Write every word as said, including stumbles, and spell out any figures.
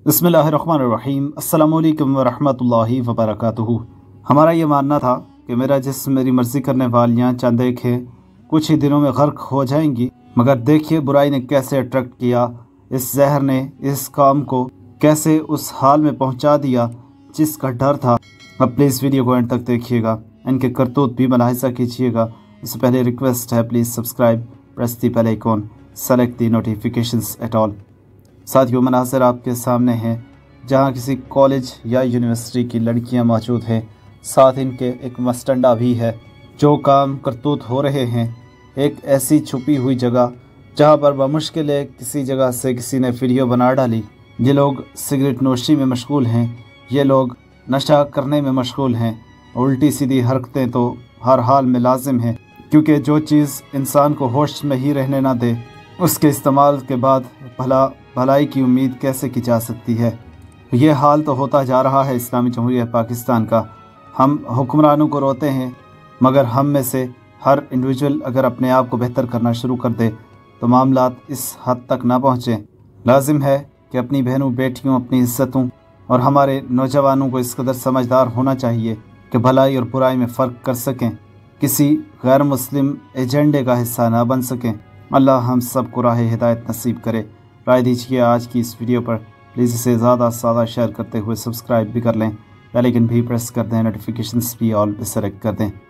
बिस्मिल्लाहिर्रहमानिर्रहीम। अस्सलामुअलैकुम वरहमतुल्लाहि वबरकातुहू। हमारा ये मानना था कि मेरा जिस्म मेरी मर्ज़ी करने वालियाँ चंद एक है कुछ ही दिनों में गर्क हो जाएंगी, मगर देखिए बुराई ने कैसे अट्रैक्ट किया, इस जहर ने इस काम को कैसे उस हाल में पहुंचा दिया जिसका डर था। अब प्लीज़ वीडियो को एंड तक देखिएगा, इनके करतूत भी मुलाहिज़ा कीजिएगा। उससे पहले रिक्वेस्ट है, please subscribe, press the bell icon, select the notifications at all. साथियों, मनाज़र आपके सामने हैं जहां किसी कॉलेज या यूनिवर्सिटी की लड़कियां मौजूद हैं, साथ इनके एक मस्टंडा भी है। जो काम करतूत हो रहे हैं एक ऐसी छुपी हुई जगह जहां पर बमुश्किल किसी जगह से किसी ने वीडियो बना डाली। ये लोग सिगरेट नोशी में मशगूल हैं, ये लोग नशा करने में मशगूल हैं। उल्टी सीधी हरकतें तो हर हाल में लाजिम हैं, क्योंकि जो चीज़ इंसान को होश में ही रहने ना दे उसके इस्तेमाल के बाद भला भलाई की उम्मीद कैसे की जा सकती है। ये हाल तो होता जा रहा है इस्लामी जमहूरिया पाकिस्तान का। हम हुक्मरानों को रोते हैं, मगर हम में से हर इंडिविजुअल अगर अपने आप को बेहतर करना शुरू कर दे तो मामलात इस हद तक ना पहुँचें। लाजिम है कि अपनी बहनों, बेटियों, अपनी इज्जतों और हमारे नौजवानों को इस कदर समझदार होना चाहिए कि भलाई और बुराई में फ़र्क कर सकें, किसी गैर मुस्लिम एजेंडे का हिस्सा ना बन सकें। अल्लाह हम सब को राह हिदायत नसीब करे। राय दीजिए आज की इस वीडियो पर। प्लीज़ इसे ज़्यादा से ज़्यादा शेयर करते हुए सब्सक्राइब भी कर लें, बेल आइकन भी प्रेस कर दें, नोटिफिकेशंस भी ऑल पे सेलेक्ट कर दें।